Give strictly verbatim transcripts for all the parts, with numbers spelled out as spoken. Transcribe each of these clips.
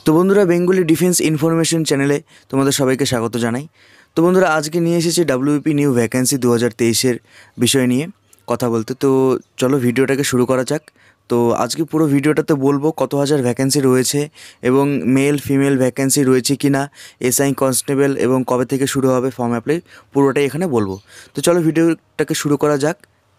তো বন্ধুরা, Bengali defence information চ্যানেলে তোমাদের সবাইকে স্বাগত জানাই। তো বন্ধুরা, আজকে নিয়ে এসেছি ডাব্লিউবিপি নিউ ভ্যাকেন্সি দু হাজার তেইশের বিষয় নিয়ে কথা বলতে। তো চলো ভিডিওটাকে শুরু করা যাক। তো আজকে পুরো ভিডিওটাতে বলবো কত হাজার ভ্যাকেন্সি রয়েছে এবং মেল ফিমেল ভ্যাকেন্সি রয়েছে কি না, এসআই কনস্টেবল এবং কবে থেকে শুরু হবে ফর্ম অ্যাপ্লাই, পুরোটাই এখানে বলবো। তো চলো ভিডিওটাকে শুরু করা যাক।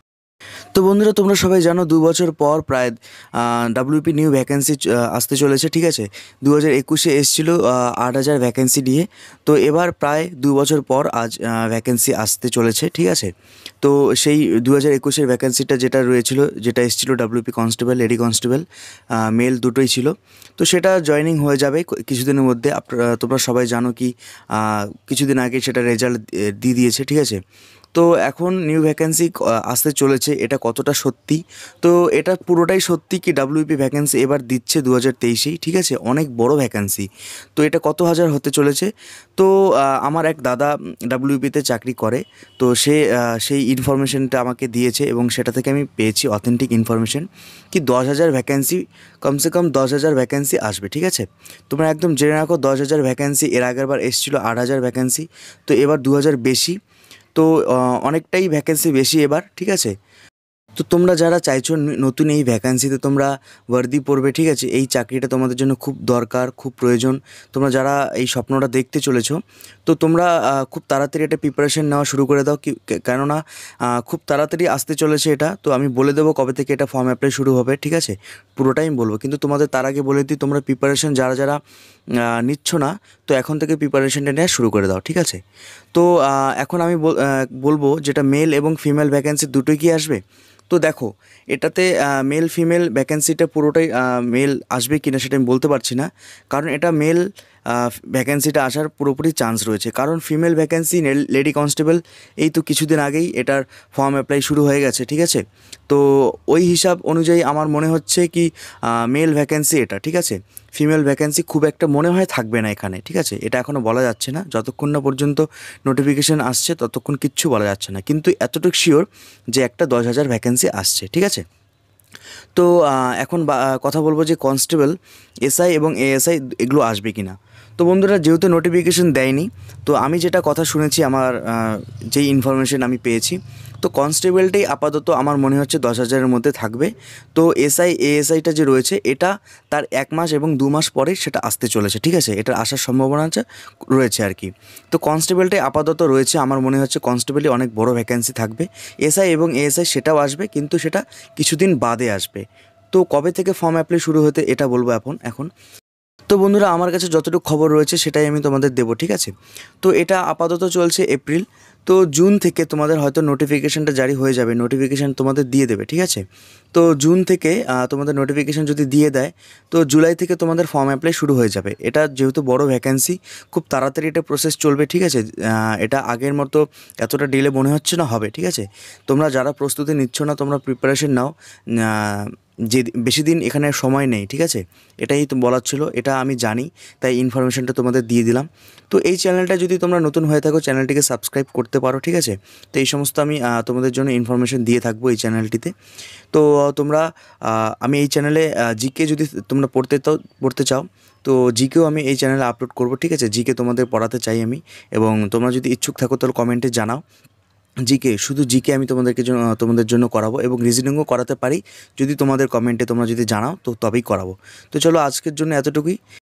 তো বন্ধুরা, তোমরা সবাই জানো দু বছর পর প্রায় ডাব্লিউপি নিউ ভ্যাকেন্সি আসতে চলেছে, ঠিক আছে। দু হাজার একুশে এসেছিলো আট হাজার ভ্যাকেন্সি দিয়ে। তো এবার প্রায় দু বছর পর আজ ভ্যাকেন্সি আসতে চলেছে, ঠিক আছে। তো সেই দু হাজার একুশের ভ্যাকেন্সিটা যেটা রয়েছিল, যেটা এসেছিলো WP constable, lady constable, male দুটোই ছিল। তো সেটা জয়েনিং হয়ে যাবে কিছুদিনের মধ্যে। আপনারা তোমরা সবাই জানো কি কিছুদিন আগে সেটা রেজাল্ট দিয়ে দিয়েছে, ঠিক আছে। তো এখন নিউ ভ্যাকেন্সি আসতে চলেছে, এটা কতটা সত্যি? তো এটা পুরোটাই সত্যি কি ডাব্লিউপি ভ্যাকেন্সি এবার দিচ্ছে দু হাজার তেইশেই, ঠিক আছে। অনেক বড় ভ্যাকেন্সি। তো এটা কত হাজার হতে চলেছে? তো আমার এক দাদা ডাব্লিউপিতে চাকরি করে, তো সে সেই ইনফরমেশনটা আমাকে দিয়েছে এবং সেটা থেকে আমি পেয়েছি অথেন্টিক ইনফরমেশন কি দশ হাজার ভ্যাকেন্সি, কমসে কম দশ হাজার ভ্যাকেন্সি আসবে, ঠিক আছে। তোমরা একদম জেনে রাখো দশ হাজার ভ্যাকেন্সি। এর আগের বার এসেছিলো আট হাজার ভ্যাকেন্সি, তো এবার দু হাজার বেশি। তো অনেকটাই ভ্যাকেন্সি বেশি এবার, ঠিক আছে। তো তোমরা যারা চাইছো নতুন এই ভ্যাকেন্সিতে তোমরা ওয়ার্দি পড়বে, ঠিক আছে, এই চাকরিটা তোমাদের জন্য খুব দরকার, খুব প্রয়োজন। তোমরা যারা এই স্বপ্নটা দেখতে চলেছো, তো তোমরা খুব তাড়াতাড়ি এটা প্রিপারেশন নেওয়া শুরু করে দাও, কেননা খুব তাড়াতাড়ি আসতে চলেছে এটা। তো আমি বলে দেবো কবে থেকে এটা ফর্ম অ্যাপ্লাই শুরু হবে, ঠিক আছে, পুরোটাই আমি বলবো। কিন্তু তোমাদের তার আগে বলে দিই, তোমরা প্রিপারেশন যারা যারা নিচ্ছ না, তো এখন থেকে প্রিপারেশনটা নেওয়া শুরু করে দাও, ঠিক আছে। তো এখন আমি বলবো যেটা মেল এবং ফিমেল ভ্যাকেন্সি দুটোই কি আসবে। তো দেখো, এটাতে মেল ফিমেল ভ্যাকেন্সিটা পুরোটাই মেল আসবে কি না সেটা আমি বলতে পারছি না, কারণ এটা মেল ভ্যাকেন্সিটা আসার পুরোপুরি চান্স রয়েছে। কারণ ফিমেল ভ্যাকেন্সি লেডি কনস্টেবল এই তো কিছুদিন আগেই এটার ফর্ম অ্যাপ্লাই শুরু হয়ে গেছে, ঠিক আছে। তো ওই হিসাব অনুযায়ী আমার মনে হচ্ছে কি মেল ভ্যাকেন্সি এটা, ঠিক আছে। ফিমেল ভ্যাকেন্সি খুব একটা মনে হয় থাকবে না এখানে, ঠিক আছে। এটা এখনও বলা যাচ্ছে না, যতক্ষণ না পর্যন্ত নোটিফিকেশান আসছে ততক্ষণ কিচ্ছু বলা যাচ্ছে না। কিন্তু এতটুকু শিওর যে একটা দশ হাজার ভ্যাকেন্সি আসছে, ঠিক আছে। তো এখন কথা বলবো যে কনস্টেবল, এসআই এবং এএসআই এগুলো আসবে কি না। তো বন্ধুরা, যেহেতু নোটিফিকেশান দেয়নি, তো আমি যেটা কথা শুনেছি, আমার যেই ইনফরমেশান আমি পেয়েছি, তো কনস্টেবলটাই আপাতত আমার মনে হচ্ছে দশ হাজারের মধ্যে থাকবে। তো এসআই এএসআইটা যে রয়েছে এটা তার এক মাস এবং দু মাস পরে সেটা আসতে চলেছে, ঠিক আছে। এটার আসার সম্ভাবনা রয়েছে আর কি। তো কনস্টেবলটাই আপাতত রয়েছে, আমার মনে হচ্ছে কনস্টেবলই অনেক বড় ভ্যাকেন্সি থাকবে। এসআই এবং এএসআই সেটাও আসবে, কিন্তু সেটা কিছুদিন বাদে আসবে। তো কবে থেকে ফর্ম অ্যাপ্লাই শুরু হতে এটা বলবো এখন এখন তো বন্ধুরা, আমার কাছে যতটুকু খবর রয়েছে সেটাই আমি তোমাদের দেবো, ঠিক আছে। তো এটা আপাতত চলছে এপ্রিল। তো জুন থেকে তোমাদের হয়তো নোটিফিকেশানটা জারি হয়ে যাবে, নোটিফিকেশান তোমাদের দিয়ে দেবে, ঠিক আছে। তো জুন থেকে তোমাদের নোটিফিকেশান যদি দিয়ে দেয়, তো জুলাই থেকে তোমাদের ফর্ম অ্যাপ্লাই শুরু হয়ে যাবে। এটা যেহেতু বড় ভ্যাকেন্সি, খুব তাড়াতাড়ি এটা প্রসেস চলবে, ঠিক আছে। এটা আগের মতো এতটা ডিলে মনে হচ্ছে না হবে, ঠিক আছে। তোমরা যারা প্রস্তুতি নিচ্ছ না, তোমরা প্রিপারেশন নাও, যে বেশি দিন এখানে সময় নেই, ঠিক আছে। এটাই তো বলার ছিল, এটা আমি জানি, তাই ইনফরমেশনটা তোমাদের দিয়ে দিলাম। তো এই চ্যানেলটা যদি তোমরা নতুন হয়ে থাকো, চ্যানেলটিকে সাবস্ক্রাইব করতে পারো, ঠিক আছে। তো এই সমস্ত আমি তোমাদের জন্য ইনফরমেশন দিয়ে থাকবো এই চ্যানেলটিতে। তো তোমরা আমি এই চ্যানেলে জিকে যদি তোমরা পড়তে তো পড়তে চাও, তো জিকেও আমি এই চ্যানেলে আপলোড করব, ঠিক আছে। জিকে তোমাদের পড়াতে চাই আমি, এবং তোমরা যদি ইচ্ছুক থাকো তাহলে কমেন্টে জানাও। জিকে, শুধু জিকে আমি তোমাদেরকে জন্য তোমাদের জন্য করাবো, এবং রিজনিংও করাতে পারি যদি তোমাদের কমেন্টে তোমরা যদি জানাও, তো তবেই করাবো। তো চলো আজকের জন্য এতটুকুই।